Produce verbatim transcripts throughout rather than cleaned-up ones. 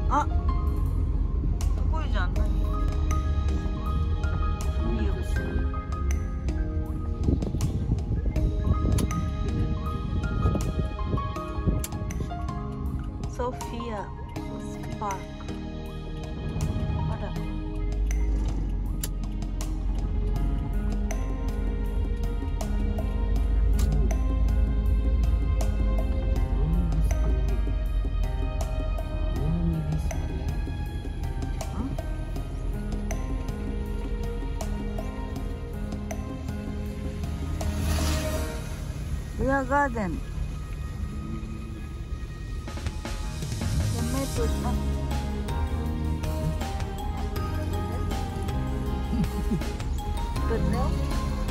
あ、すごいじゃん。何？いいよ。ソフィアスパーク。あら。リアガーデン。メートルな。Bener?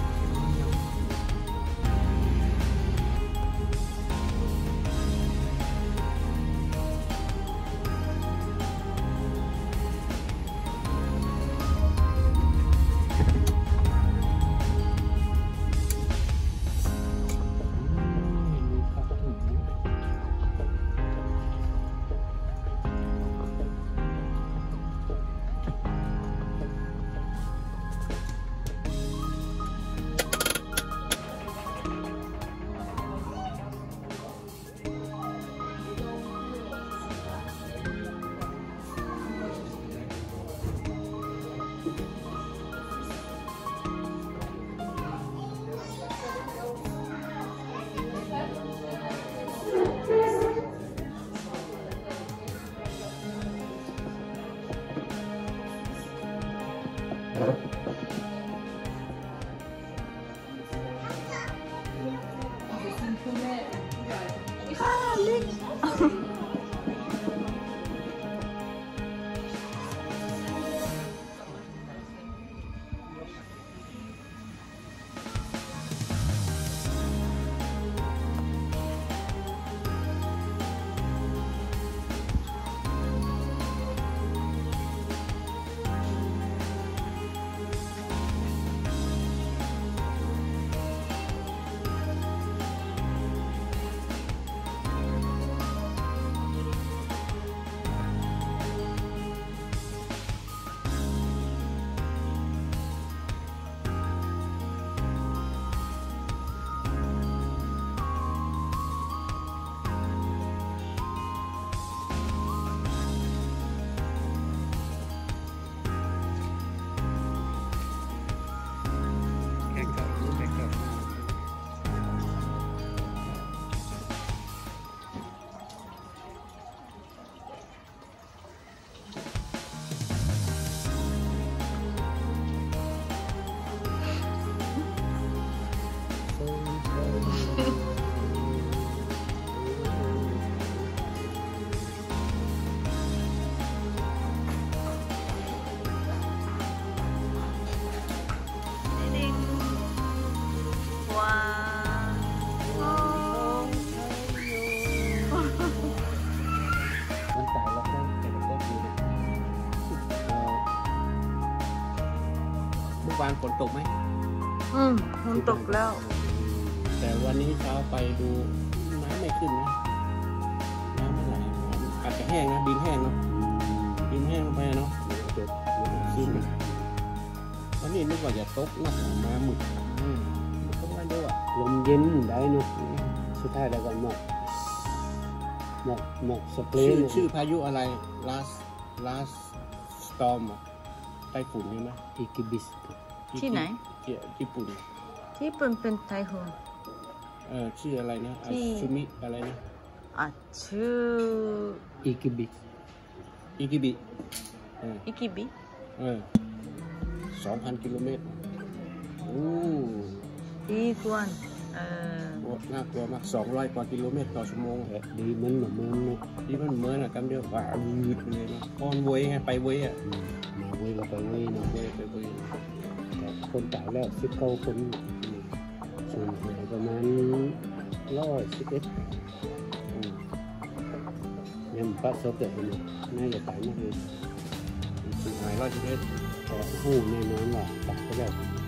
Ah, วานฝนตกไหมอืมฝนตกแล้วแต่วันนี้เช้าไปดูน้ำไม่ขึ้นนะน้ำไม่ไหลอาจจะแห้งนะดินแห้งเนาะดินแห้งลงไปเนาะจบขึ้นวันนี้นึกว่าจะตกนักมาหมึกตกไม่เยอะลมเย็นได้เนาะสุดท้ายแล้วก็หมอกหมอกหมอกสเปรย์ชื่อพายุอะไร last last storm ไต้ฝุ่นนี่ไหมอิกิบิสที่ไหนญี่ปุ่นญี่ปุ่นเป็นไต้ฝุ่นเออชื่ออะไรนะอาชูมิอะไรนะอ่ะชื่ออิกิบิอิกิบิอิกิบิเออสองพันกิโลเมตรโอ้ดีกว่าเออน่ากลัวมากสองร้อยกว่ากิโลเมตรต่อชั่วโมงดีเหมือนเหมือนเมืองเนาะดีมันเหมือนอะกันเดียวว่ายืดเลยนะออนเวยไงไปเวยอ่ะมาเวยเราไปเวยนะเวยไปเวยคนตายแล้วสิบเก้าคนส่วนใหญ่ประมาณร้อยสิบเอ็ดยังปัสสาวะเลยน่าจะตายมากเลยสุดท้ายร้อยสิบเอ็ดแต่หูแน่นอนว่าตายไปแล้ว